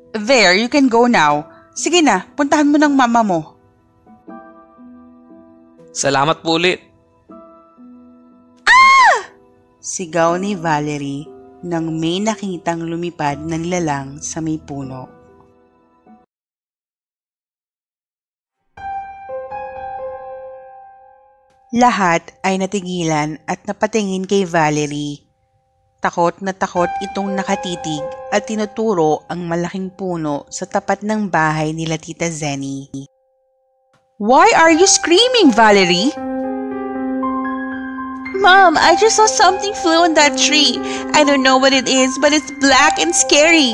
There, you can go now. Sige na, puntahan mo ng mama mo. Salamat po ulit. Sigaw ni Valerie nang may nakitang lumipad na nilalang sa may puno. Lahat ay natigilan at napatingin kay Valerie. Takot na takot itong nakatitig at tinuturo ang malaking puno sa tapat ng bahay nila Tita Zenny. Why are you screaming, Valerie? Mom, I just saw something flew on that tree. I don't know what it is, but it's black and scary.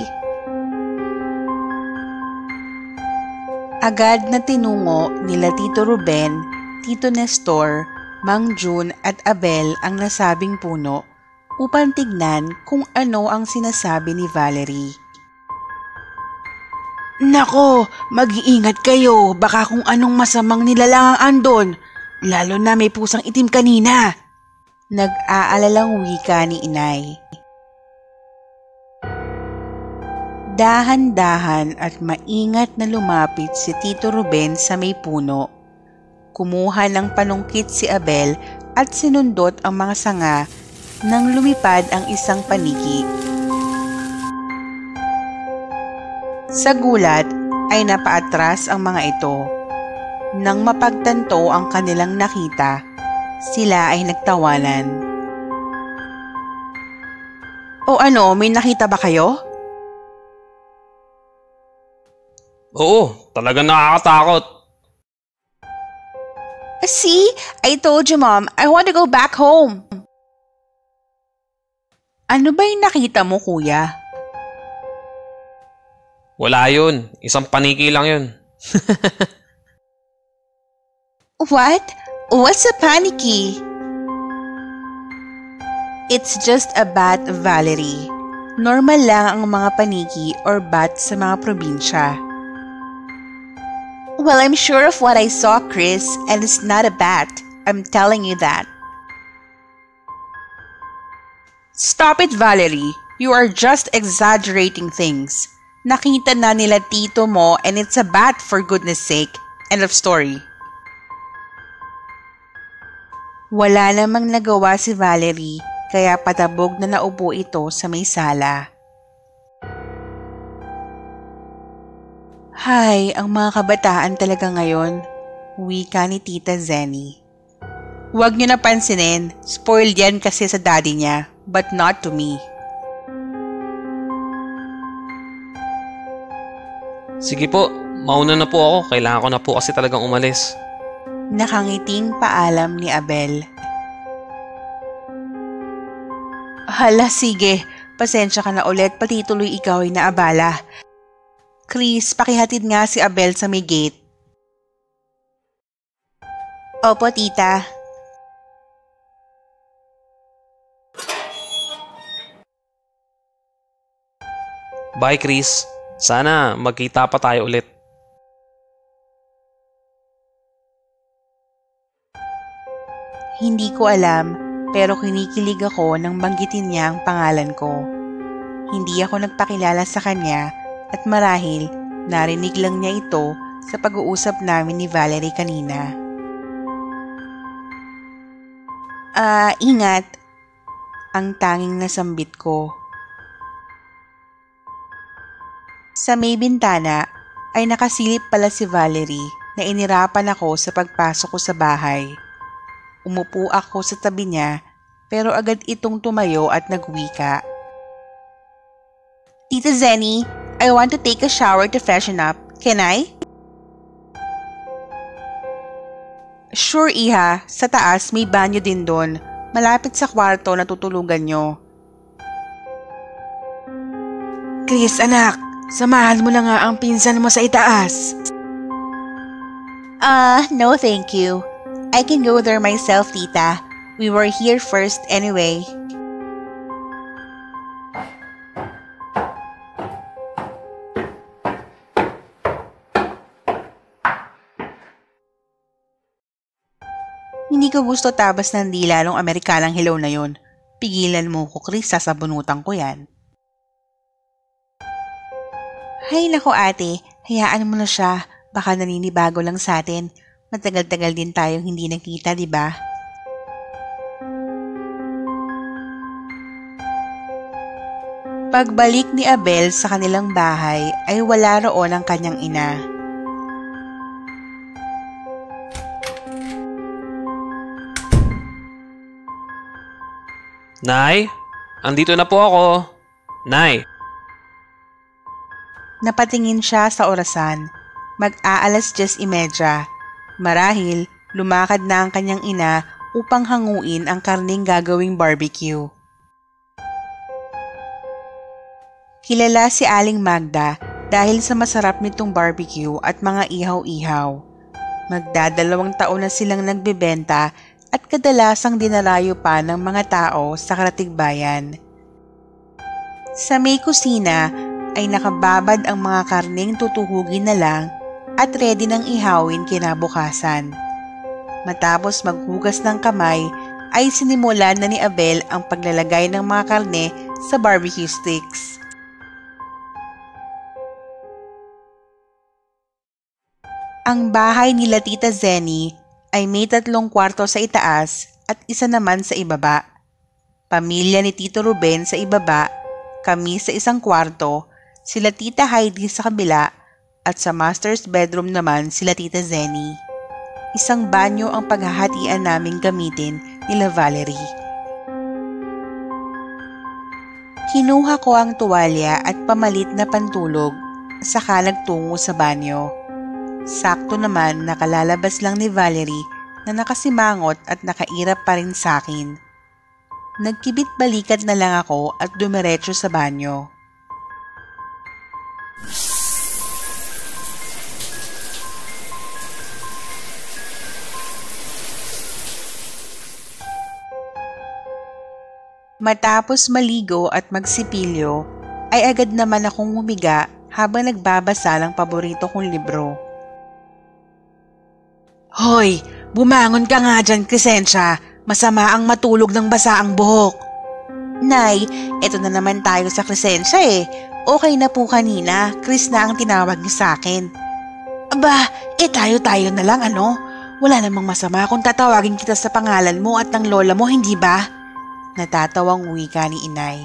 Agad na tinungo nila Tito Ruben, Tito Nestor, Mang June at Abel ang nasabing puno upang tignan kung ano ang sinasabi ni Valerie. Nako, mag-iingat kayo, baka kung anong masamang nilalang ang andon, lalo na may pusang itim kanina. Nag-aalalang wika ni Inay. Dahan-dahan at maingat na lumapit si Tito Ruben sa may puno. Kumuha ng panungkit si Abel at sinundot ang mga sanga nang lumipad ang isang paniki. Sa gulat ay napaatras ang mga ito. Nang mapagtanto ang kanilang nakita, sila ay nagtawanan. O ano, may nakita ba kayo? Oo, talagang nakakatakot. See, I told you, Mom, I want to go back home. Ano ba yung nakita mo, Kuya? Wala yun. Isang paniki lang yun. What? What's a paniki? It's just a bat, Valerie. Normal lang ang mga paniki or bat sa mga probinsya. Well, I'm sure of what I saw, Chris, and it's not a bat. I'm telling you that. Stop it, Valerie. You are just exaggerating things. Nakita na nila tito mo and it's a bat for goodness sake. End of story. Wala namang nagawa si Valerie kaya patabog na naupo ito sa may sala. Hay, ang mga kabataan talaga ngayon, wika ni Tita Zenny. Huwag niyo na pansinin, spoiled yan kasi sa daddy niya, but not to me. Sige po, mauna na po ako. Kailangan ko na po kasi talagang umalis. Nakangiting paalam ni Abel. Hala, sige. Pasensya ka na ulit, pati tuloy ikaw ay naabala. Chris, pakihatid nga si Abel sa may gate. Opo, tita. Bye, Chris. Sana magkita pa tayo ulit. Hindi ko alam, pero kinikilig ako nang banggitin niya ang pangalan ko. Hindi ako nagpakilala sa kanya at marahil narinig lang niya ito sa pag-uusap namin ni Valerie kanina. Ingat. Ang tanging nasambit ko. Sa may bintana ay nakasilip pala si Valerie na inirapan ako sa pagpasok ko sa bahay. Umupo ako sa tabi niya pero agad itong tumayo at nagwika. Tita Zenny, I want to take a shower to freshen up. Can I? Sure, Iha. Sa taas may banyo din doon. Malapit sa kwarto na tutulugan nyo. Chris, anak. Samahan mo na nga ang pinsan mo sa itaas. No thank you. I can go there myself, tita. We were here first anyway. Hindi ko gusto tabas ng dila nung Amerikanang hilaw na yon. Pigilan mo ko, Chris, sasabunutan ko yan. Hay nako ate, hayaan mo na siya. Baka naninibago lang sa atin. Matagal-tagal din tayong hindi nakita, di ba? Pagbalik ni Abel sa kanilang bahay ay wala roon ang kanyang ina. Nay, andito na po ako. Nay. Napatingin siya sa orasan. Mag-aalas 10:30. Marahil, lumakad na ang kanyang ina upang hanguin ang karneng gagawing barbecue. Kilala si Aling Magda dahil sa masarap nitong barbecue at mga ihaw-ihaw. Magdadalawang taon na silang nagbebenta at kadalasang dinarayo pa ng mga tao sa Karatigbayan. Sa may kusina ay nakababad ang mga karneng tutuhugin na lang at ready ng ihawin kinabukasan. Matapos maghugas ng kamay ay sinimulan na ni Abel ang paglalagay ng mga karne sa barbecue sticks. Ang bahay nila Tita Zenny ay may 3 kwarto sa itaas at isa naman sa ibaba. Pamilya ni Tito Ruben sa ibaba, kami sa isang kwarto, sila Tita Heidi sa kabila, at sa master's bedroom naman sila Tita Zenny. Isang banyo ang paghahatian naming gamitin nila Valerie. Kinuha ko ang tuwalya at pamalit na pantulog, saka nagtungo sa banyo. Sakto naman nakalalabas lang ni Valerie na nakasimangot at nakairap pa rin sa akin. Nagkibit-balikat na lang ako at dumiretso sa banyo. Matapos maligo at magsipilyo, ay agad naman akong humiga habang nagbabasa ng paborito kong libro. Hoy, bumangon ka nga dyan, Crescencia. Masama ang matulog ng basa ang buhok. Nay, eto na naman tayo sa Crescencia eh. Okay na po kanina, Chris na ang tinawag niyo sa akin. Aba, tayo-tayo na lang ano? Wala namang masama kung tatawagin kita sa pangalan mo at ng lola mo, hindi ba? Natatawang wika ni inay.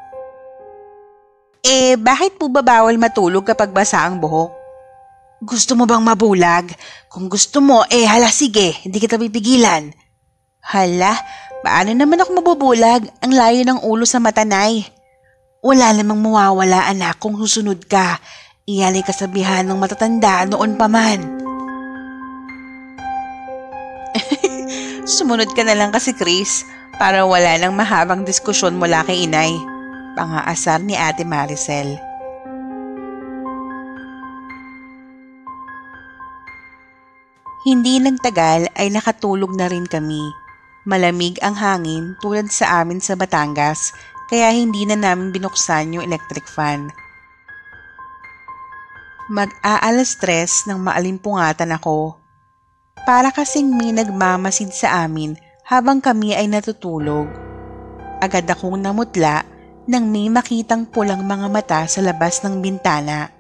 Bakit po ba bawal matulog kapag basa ang buhok? Gusto mo bang mabulag? Kung gusto mo, hala sige, hindi kita pipigilan. Hala, paano naman ako mabubulag? Ang layo ng ulo sa mata, Nay. Wala namang mawawala, anak, kung susunod ka. Iyan ay kasabihan ng matatanda noon pa man. Sumunod ka na lang kasi, Chris, para wala nang mahabang diskusyon mula kay inay. Pangaasar ni Ate Maricel. Hindi nagtagal ay nakatulog na rin kami. Malamig ang hangin tulad sa amin sa Batangas, kaya hindi na namin binuksan yung electric fan. Mag-aalas 3 nang maalimpungatan ako. Para kasing may nagmamasid sa amin habang kami ay natutulog. Agad akong namutla nang may makitang pulang mga mata sa labas ng bintana.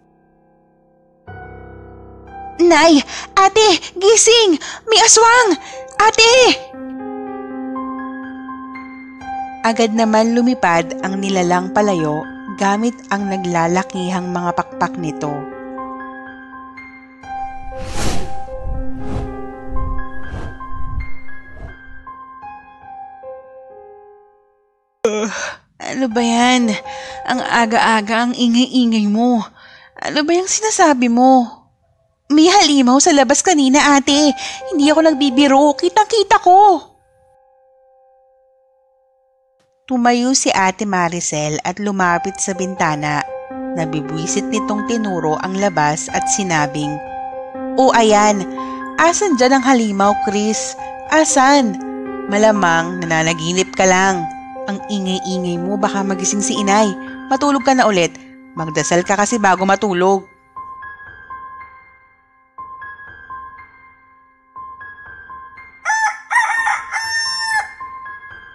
Nay! Ate! Gising! May aswang! Ate! Agad naman lumipad ang nilalang palayo gamit ang naglalakihang mga pakpak nito. Ano ba yan? Ang aga-aga ang ingay-ingay mo. Ano ba yung sinasabi mo? May halimaw sa labas kanina, ate. Hindi ako nagbibiro. Kitang-kita ko. Tumayo si Ate Maricel at lumapit sa bintana. Nabibwisit nitong tinuro ang labas at sinabing, "O ayan, asan dyan ang halimaw, Chris? Asan? Malamang nananaginip ka lang. Ang ingay-ingay mo, baka magising si inay. Matulog ka na ulit. Magdasal ka kasi bago matulog."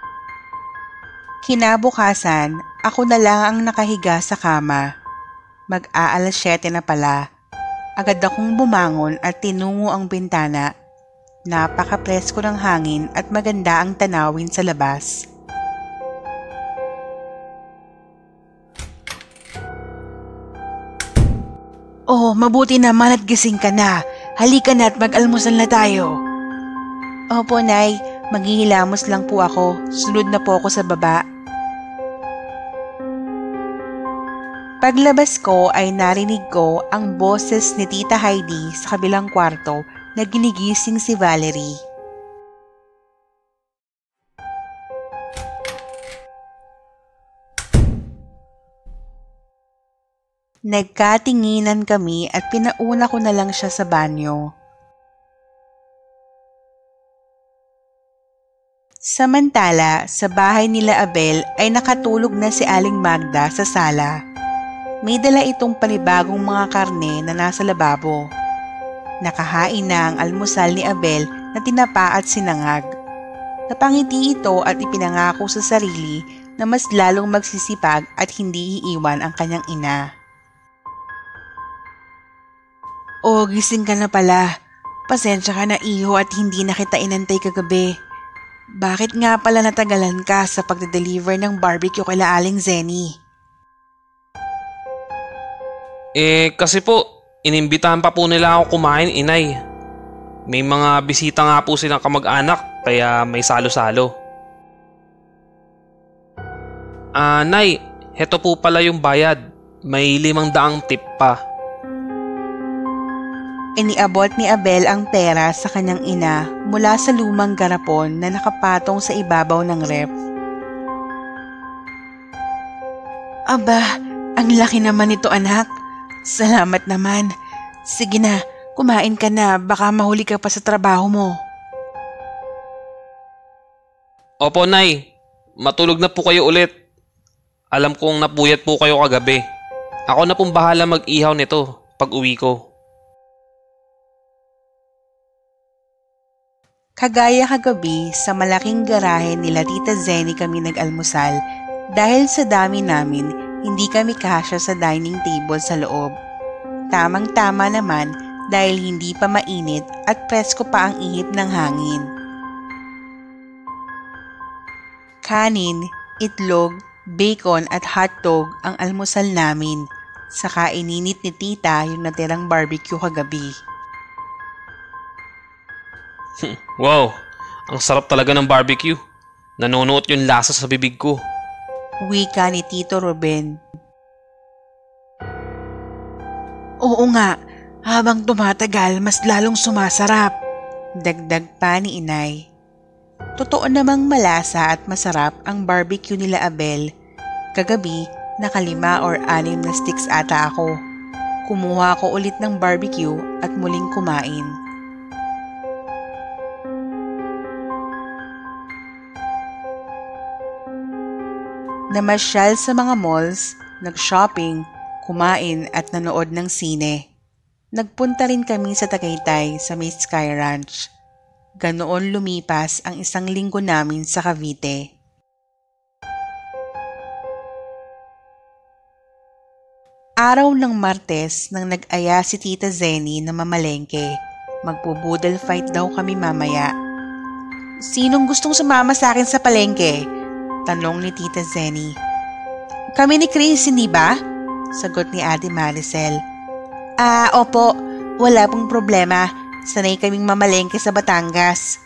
Kinabukasan, ako na lang ang nakahiga sa kama. Mag-aalas 7 na pala. Agad akong bumangon at tinungo ang bintana. Napaka-presko ng hangin at maganda ang tanawin sa labas. Oh, mabuti naman at gising ka na. Halika na at mag-almusal na tayo. Opo, Nay. Maghihilamos lang po ako. Sunod na po ako sa baba. Paglabas ko ay narinig ko ang boses ni Tita Heidi sa kabilang kwarto na ginigising si Valerie. Nagkatinginan kami at pinauna ko na lang siya sa banyo. Samantala, sa bahay nila Abel ay nakatulog na si Aling Magda sa sala. May dala itong panibagong mga karne na nasa lababo. Nakahain na ang almusal ni Abel na tinapa at sinangag. Napangiti ito at ipinangako sa sarili na mas lalong magsisipag at hindi iiwan ang kanyang ina. Oh, gising ka na pala. Pasensya ka na iho at hindi na kita inantay kagabi. Bakit nga pala natagalan ka sa pagde-deliver ng barbecue kila Aling Zenny? Kasi po, inimbitahan pa po nila ako kumain, Inay. May mga bisita nga po silang kamag-anak, kaya may salo-salo. Nay, heto po pala yung bayad. May 500 tip pa. Iniabot ni Abel ang pera sa kanyang ina mula sa lumang garapon na nakapatong sa ibabaw ng ref. Aba, ang laki naman nito, anak. Salamat naman. Sige na, kumain ka na, baka mahuli ka pa sa trabaho mo. Opo, Nay. Matulog na po kayo ulit. Alam kong napuyat po kayo kagabi. Ako na pong bahala mag-ihaw nito pag uwi ko. Kagaya kagabi, sa malaking garahe nila Tita Zenny kami nag-almusal dahil sa dami namin, hindi kami kasya sa dining table sa loob. Tamang-tama naman dahil hindi pa mainit at presko pa ang ihip ng hangin. Kanin, itlog, bacon at hotdog ang almusal namin. Saka ininit ni Tita yung natirang barbecue kagabi. Wow, ang sarap talaga ng barbecue. Nanonood yung lasa sa bibig ko. Wika ni Tito Ruben. Oo nga, habang tumatagal mas lalong sumasarap. Dagdag pa ni Inay. Totoo namang malasa at masarap ang barbecue nila Abel. Kagabi, naka5 or 6 na sticks ata ako. Kumuha ko ulit ng barbecue at muling kumain. Namasyal sa mga malls, nag-shopping, kumain at nanood ng sine. Nagpunta rin kami sa Tagaytay sa may Sky Ranch. Ganoon lumipas ang 1 linggo namin sa Cavite. Araw ng Martes nang nag-aya si Tita Zenny na mamalengke. Magpo-boodle fight daw kami mamaya. Sinong gustong sumama sa akin sa palengke? Tanong ni Tita Zenny. Kami ni Chris, hindi ba? Sagot ni Ate Maricel. Opo. Wala pong problema. Sanay kaming mamalengke sa Batangas.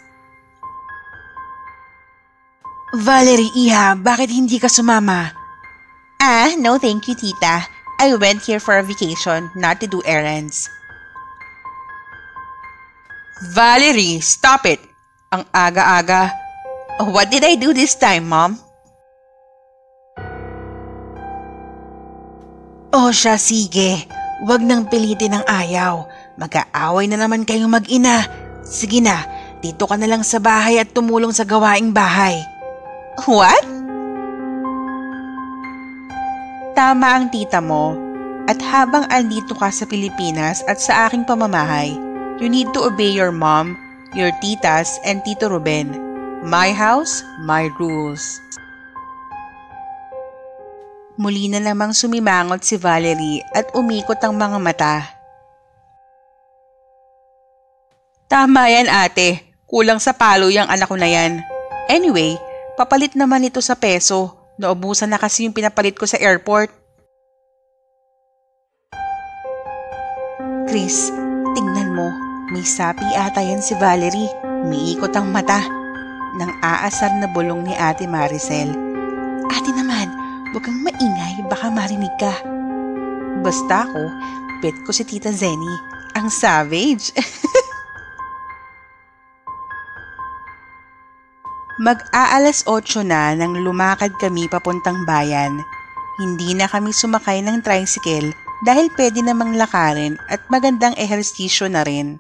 Valerie, iha, bakit hindi ka sumama? No thank you, Tita. I went here for a vacation, not to do errands. Valerie, stop it! Ang aga-aga. What did I do this time, Mom? Oh siya, sige. Huwag nang pilitin ang ayaw. Mag-aaway na naman kayong mag-ina. Sige na, dito ka na lang sa bahay at tumulong sa gawaing bahay. What? Tama ang tita mo. At habang andito ka sa Pilipinas at sa aking pamamahay, you need to obey your mom, your titas, and Tito Ruben. My house, my rules. Muli na namang sumimangot si Valerie at umikot ang mga mata. Tama yan ate, kulang sa palo yung anak ko na yan. Anyway, papalit naman ito sa peso. Naubusan na kasi yung pinapalit ko sa airport. Chris, tingnan mo. May sapi ata yan si Valerie. Umiikot ang mata. Nang aasar na bulong ni Ate Maricel. Ate naman, huwag kang maingay, baka marinig ka. Basta ako, pet ko si Tita Zenny. Ang savage. Mag-aalas 8 na nang lumakad kami papuntang bayan. Hindi na kami sumakay ng tricycle dahil pwede namang lakarin at magandang ehersisyo na rin.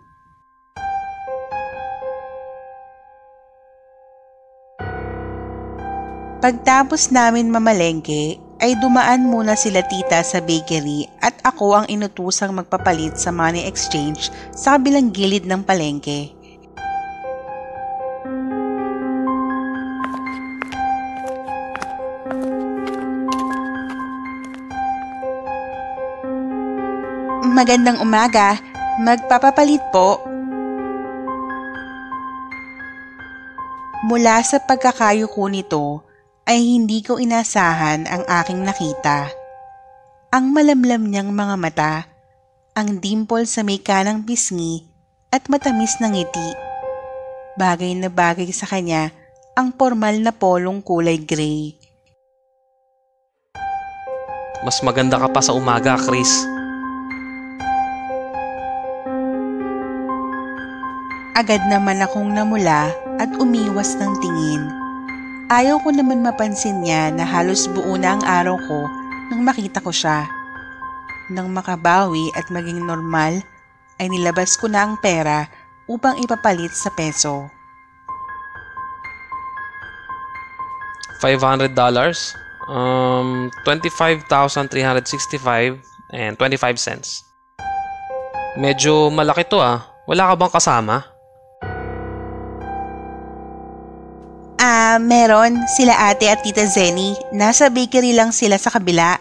Pagtapos namin mamalengke, ay dumaan muna sila tita sa bakery at ako ang inutusang magpapalit sa money exchange sa kabilang gilid ng palengke. Magandang umaga. Magpapapalit po. Mula sa pagkakayuko nito ay hindi ko inasahan ang aking nakita. Ang malamlam niyang mga mata, ang dimple sa may kanang pisngi at matamis na ngiti. Bagay na bagay sa kanya ang formal na polong kulay gray. Mas maganda ka pa sa umaga, Chris. Agad naman akong namula at umiwas ng tingin. Ayaw ko naman mapansin niya na halos buo na ang araw ko nang makita ko siya. Nang makabawi at maging normal, ay nilabas ko na ang pera upang ipapalit sa peso. $500? 25,365 and 25 cents. Medyo malaki to ah. Wala ka bang kasama? Meron. Sila ate at tita Zenny. Nasa bakery lang sila sa kabila.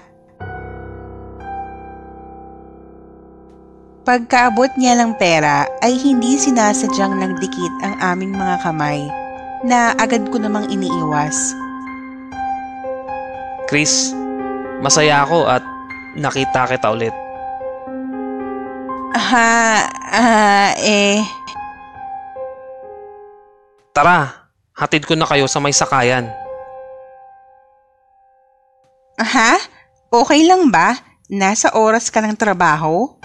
Pagkaabot niya ng pera ay hindi sinasadyang nagdikit ang aming mga kamay na agad ko namang iniiwas. Chris, masaya ako at nakita kita ulit. Tara, hatid ko na kayo sa may sakayan. Okay lang ba? Nasa oras ka ng trabaho?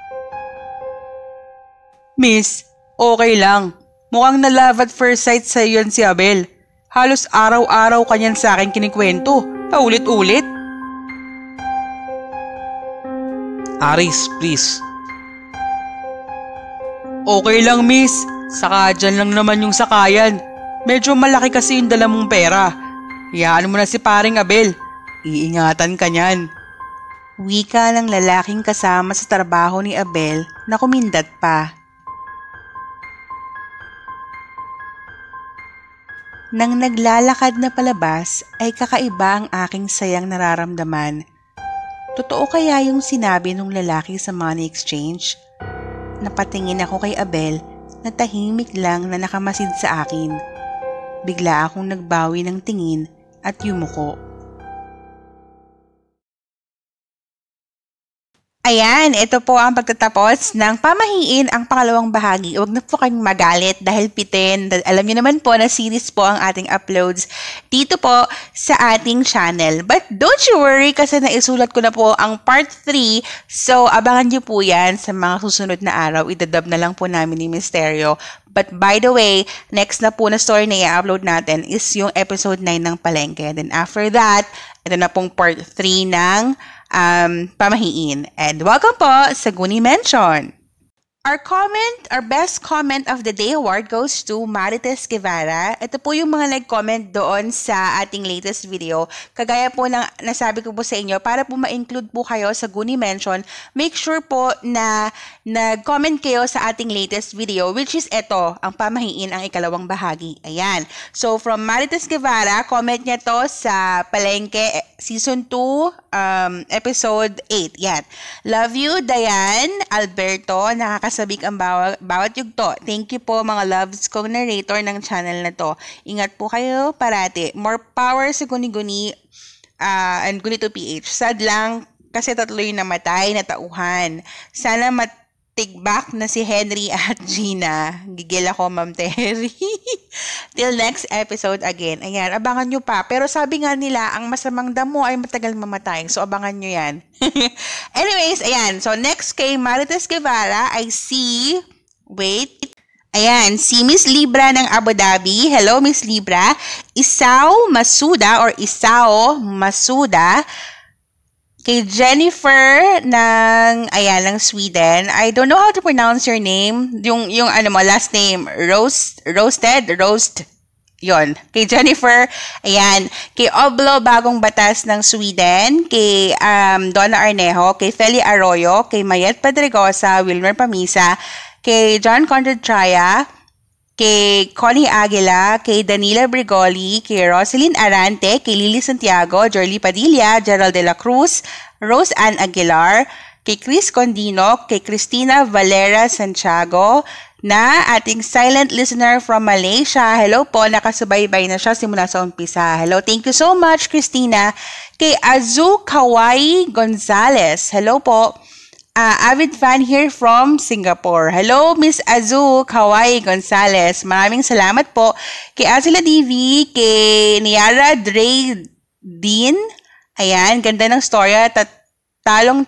Miss, okay lang. Mukhang na love at first sight sa yun si Abel. Halos araw-araw kanyan sa akin kinikwento. Paulit-ulit. Aris, please. Okay lang, miss. Saka dyan lang naman yung sakayan. Medyo malaki kasi yung dala mong pera. Hayaan mo na si paring Abel. Iingatan ka niyan. Wika ng lalaking kasama sa trabaho ni Abel na kumindat pa. Nang naglalakad na palabas ay kakaiba ang aking sayang nararamdaman. Totoo kaya yung sinabi ng lalaki sa money exchange? Napatingin ako kay Abel na tahimik lang na nakamasid sa akin. Bigla akong nagbawi ng tingin at yumuko. Ayan, ito po ang pagtatapos ng Pamahiin ang pangalawang bahagi. Huwag na po kayong magalit dahil pitin. Alam niyo naman po na series po ang ating uploads dito po sa ating channel. But don't you worry kasi naisulat ko na po ang part 3. So, abangan niyo po yan sa mga susunod na araw. Idadub na lang po namin ni Misterio. But by the way, next na po na story na i-upload natin is yung episode 9 ng Palengke. Then after that, ito na pong part 3 ng Pamahiin. And welcome po sa Goonie Mention! Our best comment of the day award goes to Marites Guevara. Ito po yung mga nag-comment doon sa ating latest video. Kagaya po ng nasabi ko po sa inyo, para po ma-include po kayo sa Goonie Mention, make sure po na nag-comment kayo sa ating latest video, which is ito, ang pamahiin ang ikalawang bahagi. Ayan. So, from Marites Guevara, comment niya to sa Palengke Season 2, Episode 8. Yan. Love you, Diane Alberto. Nakakasabik ang bawat yugto. Thank you po mga loves kong narrator ng channel na to. Ingat po kayo parati. More power sa Guni-Guni and Guni to PH. Sad lang kasi tatlo yung namatay na tauhan. Sana matigbak na si Henry at Gina. Gigil ako, Ma'am Terry. Till next episode again. Ayan, abangan nyo pa. Pero sabi nga nila, ang masamang damo ay matagal mamatay. So, abangan nyo yan. Anyways, ayan. So, next kay Marites Guevara, I see... Wait. Ayan, si Miss Libra ng Abu Dhabi. Hello, Miss Libra. Isao Masuda or Isao Masuda. Kay Jennifer ng Sweden. I don't know how to pronounce your name. Yung last name. Roast. Yon. Kay Jennifer. Ayan. Kay Oblo Bagong Batas ng Sweden. Kay Donna Arnejo. Kay Feli Arroyo. Kay Mayet Pedregosa. Wilmer Pamisa. Kay John Conrad Traya. Kay Connie Aguila, kay Danila Brigoli, kay Roselyn Arante, kay Lily Santiago, Jorly Padilla, Gerald de la Cruz, Rose Ann Aguilar, kay Chris Condino, kay Cristina Valera Santiago, na ating silent listener from Malaysia. Hello po, nakasubaybay na siya simula sa umpisa. Hello, thank you so much, Christina. Kay Azu Kawai Gonzalez. Hello po. Avid fan here from Singapore. Hello, Miss Azu Kawai Gonzalez. Maraming salamat po. Kay Azila DV, kay Niara Dre Dean. Ayan, ganda ng storya. Talong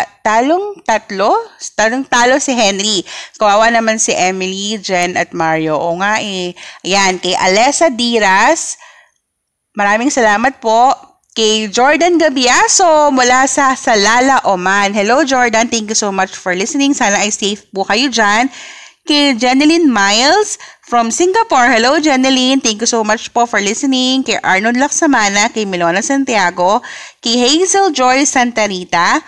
talo si Henry. Kawawa naman si Emily, Jen at Mario. O nga eh. Ayan, kay Alessa Diras. Maraming salamat po. Kay Jordan Gabiaso mula sa Salala, Oman. Hello, Jordan. Thank you so much for listening. Sana ay safe po kayo dyan. Kay Jeneline Miles from Singapore. Hello, Jeneline. Thank you so much po for listening. Kay Arnold Laksamana. Kay Milona Santiago. Kay Hazel Joy Santa Rita.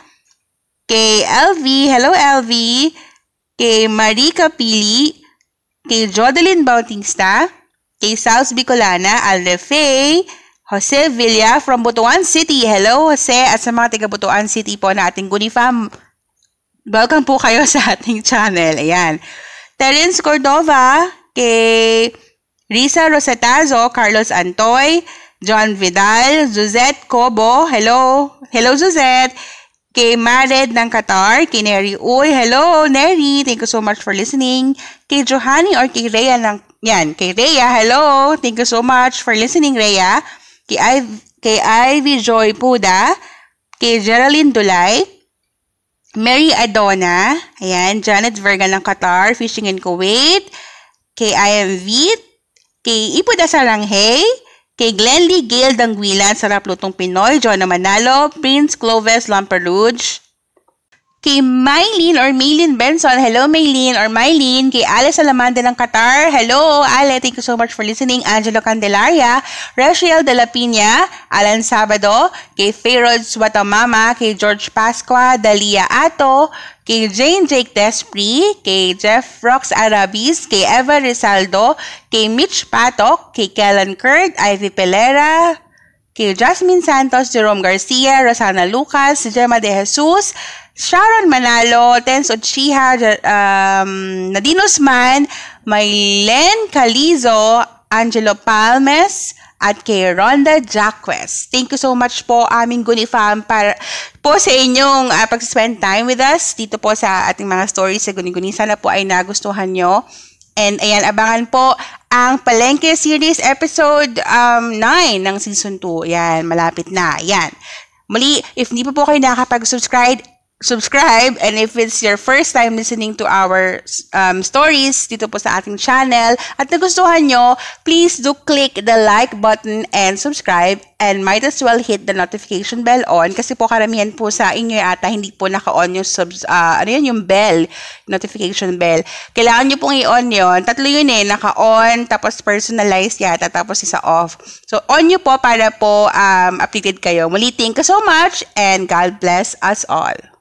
Kay LV. Hello, LV. Kay Marie Capili. Kay Jodeline Bautista. Kay Saus Bicolana. Alrefe. Jose Villa from Butuan City. Hello, Jose. At sa mga taga Butuan City po na ating Goonie Fam, welcome po kayo sa ating channel. Ayan. Terence Cordova, kay Risa Rosetazo, Carlos Antoy, John Vidal, Suzette Cobo. Hello. Hello, Suzette. Kay Mared ng Qatar, kay Neri Uy. Hello, Neri. Thank you so much for listening. Kay Johanny or kay Rhea kay Rhea. Hello. Thank you so much for listening, Rhea. Kay Ivy Joy Puda, kay Geraldine Dulay, Mary Adona, ayan, Janet Verga ng Qatar, Fishing in Kuwait, kay IMV, kay Ipuda Saranghay, kay Glenly Gale Dangwilan, Sarap Lutong Pinoy, Jonah Manalo, Prince Clovis Lamperouge, kay Mylene or Maylene Benson. Hello, Maylene or Mylene. Kay Ale Salamande ng Qatar. Hello, Ale. Thank you so much for listening. Angelo Candelaria. Rachel De La Pina. Alan Sabado. Kay Fayrods Watamama. Kay George Pasqua. Dalia Ato. Kay Jane Jake Despry. Kay Jeff Rox Arabis. Kay Eva Rizaldo. Kay Mitch Patok. Kay Kellen Kurt. Ivy Pelera. Kay Jasmine Santos, Jerome Garcia, Rosana Lucas, Gemma De Jesus, Sharon Manalo, Tens Ochiha, Nadine Usman, Maylen Calizo, Angelo Palmes, at kay Rhonda Jacques. Thank you so much po aming Goonie Fam para po sa inyong pag-spend time with us dito po sa ating mga stories sa Guni-Guni. Sana po ay nagustuhan nyo. And ayan, abangan po ang Palengke Series Episode 9 ng Season 2. Ayan, malapit na. Ayan. Muli, if hindi pa po kayo nakakapag-subscribe, subscribe, and if it's your first time listening to our stories dito po sa ating channel at nagustuhan nyo, please do click the like button and subscribe, and might as well hit the notification bell on kasi po karamihan po sa inyo ata hindi po naka-on yung yung bell, notification bell. Kailangan nyo pong i-on yun. Tatlo yun naka-on, tapos personalized yata, tapos isa off. So, on nyo po para po updated kayo. Muli, thank you so much and God bless us all.